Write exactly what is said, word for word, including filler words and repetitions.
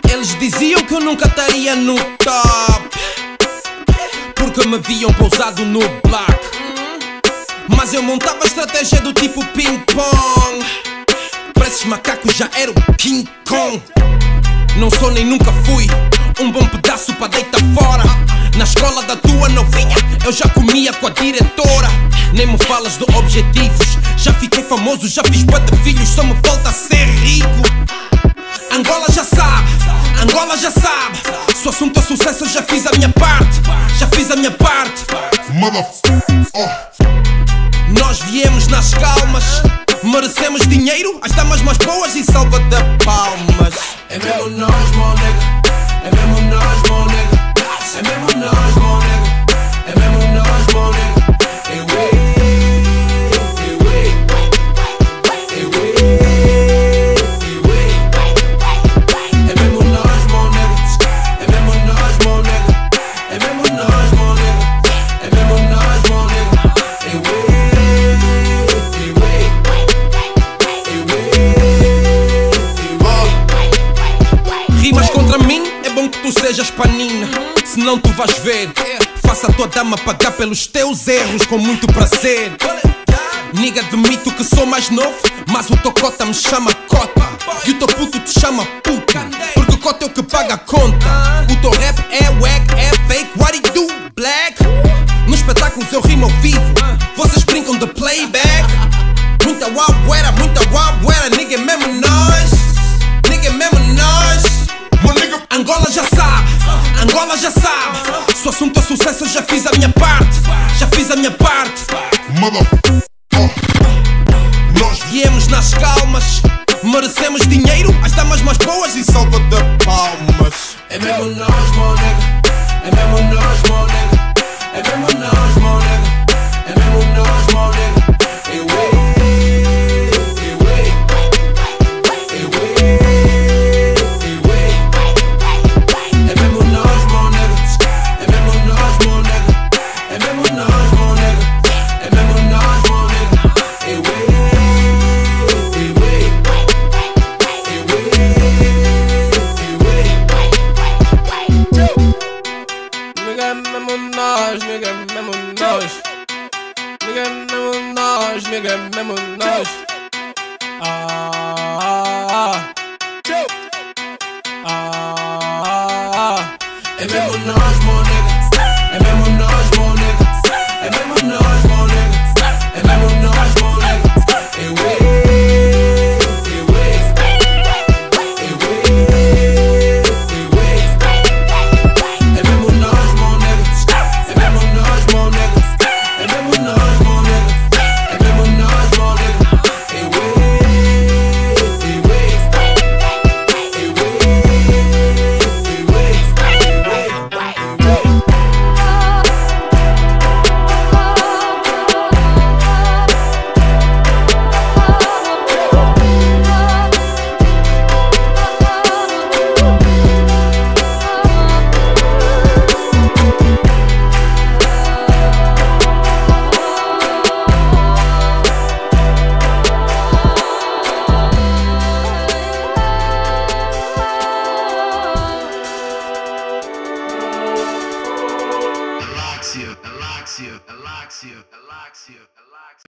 Eles diziam que eu nunca estaria no top, porque me viam pousado no black. Mas eu montava estratégia do tipo ping-pong. Para esses macacos já era o King Kong. Não sou nem nunca fui um bom pedaço para deitar fora. Na escola da tua novinha eu já comia com a diretora. Nem me falas de objetivos, já fiquei famoso, já fiz bué de filhos, só me falta ser rico. Angola já sabe, Angola já sabe, se o assunto é sucesso eu já fiz a minha parte. Já fiz a minha parte. Nós viemos nas calmas, merecemos dinheiro, as damas mais boas e salva de palmas. É mesmo nós, mon nigga. É mesmo nós, mon nigga. É mesmo nós, mon nigga. É mesmo nós, mon nigga. Hey, wait, hey, wait, hey, wait, hey, wait. É mesmo nós, mon nigga. É mesmo nós, mon nigga. É mesmo nós, mon nigga. É mesmo nós, mon nigga. Hey, wait, hey, wait, hey, wait. Rimas contra mim, é bom que tu sejas panina, senão tu vais ver. Faça a tua dama pagar pelos teus erros com muito prazer. Nigga, admito que sou mais novo, mas o teu cota me chama cota e o teu puto te chama puto, porque o cota é o que paga a conta. O teu rap é wack, é fake, what it do, black? Nos espetáculos eu rimo ao vivo, vocês brincam de playback. Muita uauera, muita uauera, nigga, é mesmo nós. Nigga, é mesmo nós. Angola já sabe, Angola já sabe, se o assunto é sucesso eu já fiz a minha parte. Já fiz a minha parte. Nós viemos nas calmas, merecemos dinheiro, as damas mais boas e salva de palmas. É mesmo nós, mon nigga. É mesmo nós, mon nigga. É mesmo nós, mon nigga. É mesmo nós, mon nigga. Hey, wait, hey, wait, hey, wait, hey, wait. É mesmo nós, mon nigga. É mesmo nós, mon nigga. É mesmo nós, mon nigga. É mesmo nós, mon nigga. Hey, wait, hey, wait, hey, wait, hey, wait. Nigga, é mesmo nós, nigga, é mesmo nós. Nigga, é mesmo nós, nigga, é mesmo nós. Ah, ah, ah. É mesmo nós, mon nigga. É mesmo nós, mon nigga. É mesmo nós, mon nigga. É mesmo nós, mon nigga. Hey, wait, hey, wait, hey, wait, hey, wait. É mesmo nós, mon nigga. É mesmo nós, mon nigga. É mesmo nós, mon nigga. É mesmo nós, mon nigga. Hey, wait, hey, wait, hey, wait, hey, wait, hey, wait. Alexia, Alexia, Alexia, Alexia, Alexia.